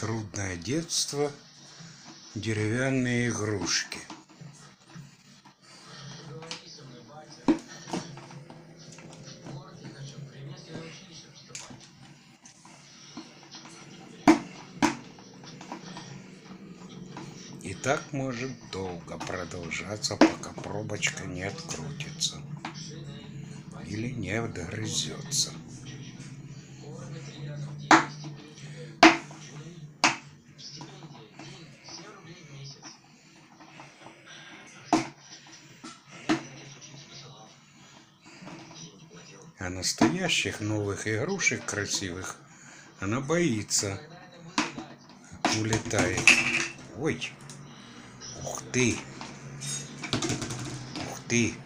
Трудное детство, деревянные игрушки. И так может долго продолжаться, пока пробочка не открутится или не отгрызется. А настоящих новых игрушек красивых она боится. Улетает. Ой! Ух ты! Ух ты!